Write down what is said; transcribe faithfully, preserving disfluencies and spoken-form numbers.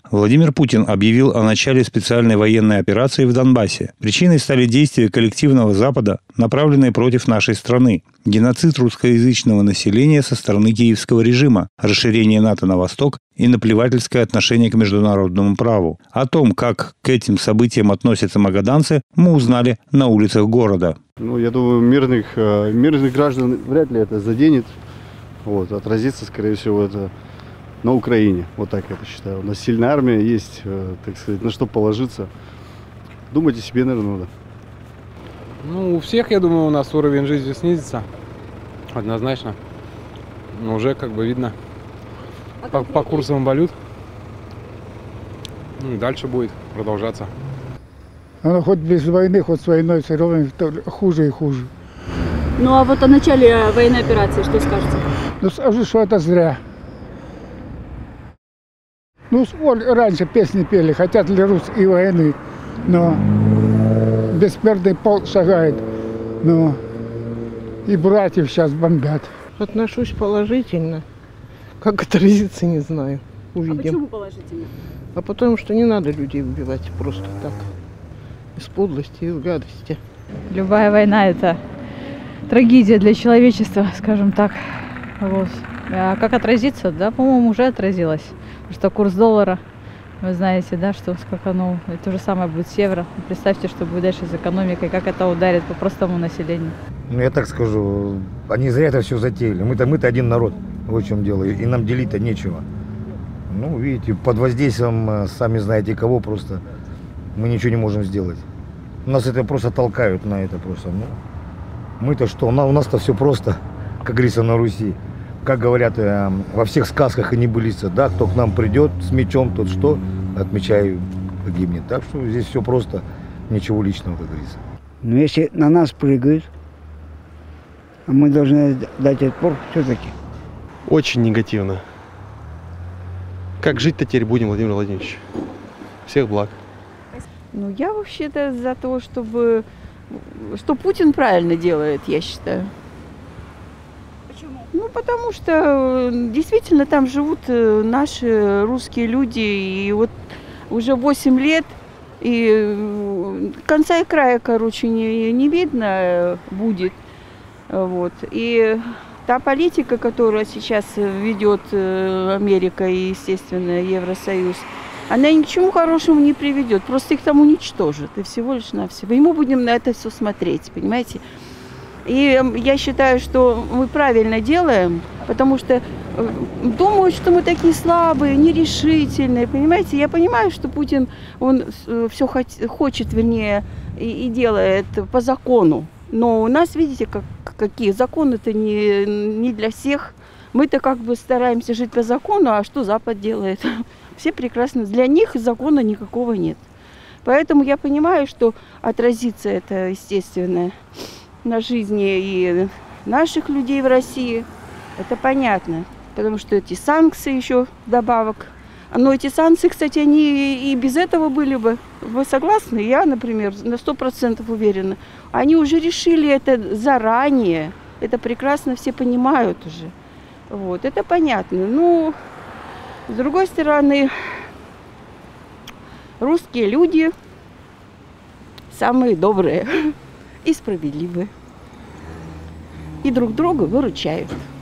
Владимир Путин объявил о начале специальной военной операции в Донбассе. Причиной стали действия коллективного Запада, направленные против нашей страны. Геноцид русскоязычного населения со стороны киевского режима, расширение НАТО на восток и наплевательское отношение к международному праву. О том, как к этим событиям относятся магаданцы, мы узнали на улицах города. Ну, я думаю, мирных, мирных граждан вряд ли это заденет. Вот, отразится, скорее всего, это на Украине. Вот так я это считаю. У нас сильная армия, есть, так сказать, на что положиться. Думать о себе, наверное, надо. Ну, у всех, я думаю, у нас уровень жизни снизится. Однозначно. Но уже как бы видно а по, по курсам валют. Ну, дальше будет продолжаться. Оно хоть без войны, хоть с войной, все равно хуже и хуже. Ну а вот о начале военной операции что скажете? Ну скажу, что это зря. Ну, раньше песни пели, хотят ли русские войны, но бессмертный полк шагает, но и братьев сейчас бомбят. Отношусь положительно. Как отразится, не знаю. Увидим. А почему положительно? А потому что не надо людей убивать просто так. Из подлости, из гадости. Любая война – это трагедия для человечества, скажем так. Вот. А как отразится? Да, по-моему, уже отразилось. Потому что курс доллара, вы знаете, да, что скаканул. И то же самое будет с евро. Представьте, что будет дальше с экономикой, как это ударит по простому населению. Ну, я так скажу, они зря это все затеяли. Мы-то, мы-то один народ, вот в чем дело, и нам делить-то нечего. Ну, видите, под воздействием, сами знаете кого, просто мы ничего не можем сделать. Нас это просто толкают на это просто. Ну, мы-то что, у нас-то все просто, как говорится, на Руси. Как говорят э, во всех сказках и небылицах, да, кто к нам придет с мечом, тот что, отмечаю, погибнет. Так что здесь все просто, ничего личного, как говорится. Но если на нас прыгают, а мы должны дать отпор все-таки. Очень негативно. Как жить-то теперь будем, Владимир Владимирович? Всех благ. Ну, я вообще-то за то, чтобы... Что Путин правильно делает, я считаю. Почему? Ну, потому что действительно там живут наши русские люди, и вот уже восемь лет, и конца и края, короче, не, не видно будет. Вот. И та политика, которую сейчас ведет Америка и, естественно, Евросоюз, она ни к чему хорошему не приведет, просто их там уничтожит, и всего лишь навсего. И мы будем на это все смотреть, понимаете? И я считаю, что мы правильно делаем, потому что думают, что мы такие слабые, нерешительные, понимаете? Я понимаю, что Путин, он все хочет, вернее, и, и делает по закону. Но у нас, видите, как, какие законы-то не, не для всех. Мы-то как бы стараемся жить по закону, а что Запад делает? Все прекрасно. Для них закона никакого нет. Поэтому я понимаю, что отразится это, естественно, на жизни и наших людей в России. Это понятно. Потому что эти санкции еще вдобавок. Но эти санкции, кстати, они и без этого были бы. Вы согласны? Я, например, на сто процентов уверена. Они уже решили это заранее. Это прекрасно все понимают уже. Вот, это понятно. Ну, с другой стороны, русские люди самые добрые и справедливые. И друг друга выручают.